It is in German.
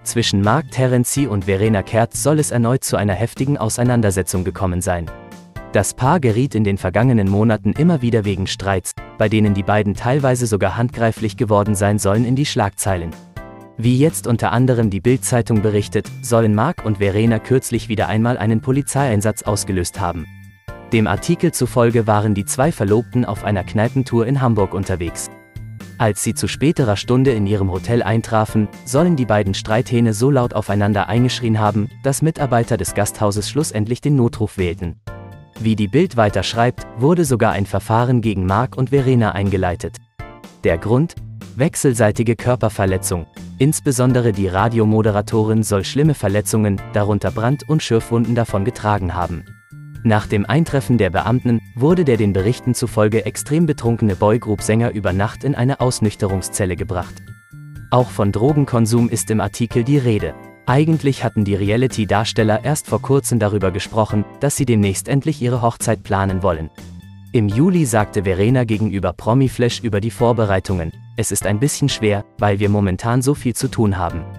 Zwischen Mark Terenzi und Verena Kertz soll es erneut zu einer heftigen Auseinandersetzung gekommen sein. Das Paar geriet in den vergangenen Monaten immer wieder wegen Streits, bei denen die beiden teilweise sogar handgreiflich geworden sein sollen, in die Schlagzeilen. Wie jetzt unter anderem die Bild-Zeitung berichtet, sollen Mark und Verena kürzlich wieder einmal einen Polizeieinsatz ausgelöst haben. Dem Artikel zufolge waren die zwei Verlobten auf einer Kneipentour in Hamburg unterwegs. Als sie zu späterer Stunde in ihrem Hotel eintrafen, sollen die beiden Streithähne so laut aufeinander eingeschrien haben, dass Mitarbeiter des Gasthauses schlussendlich den Notruf wählten. Wie die Bild weiter schreibt, wurde sogar ein Verfahren gegen Mark und Verena eingeleitet. Der Grund? Wechselseitige Körperverletzung. Insbesondere die Radiomoderatorin soll schlimme Verletzungen, darunter Brand- und Schürfwunden, davon getragen haben. Nach dem Eintreffen der Beamten wurde der den Berichten zufolge extrem betrunkene Boygroup-Sänger über Nacht in eine Ausnüchterungszelle gebracht. Auch von Drogenkonsum ist im Artikel die Rede. Eigentlich hatten die Reality-Darsteller erst vor kurzem darüber gesprochen, dass sie demnächst endlich ihre Hochzeit planen wollen. Im Juli sagte Verena gegenüber Promiflash über die Vorbereitungen: „Es ist ein bisschen schwer, weil wir momentan so viel zu tun haben.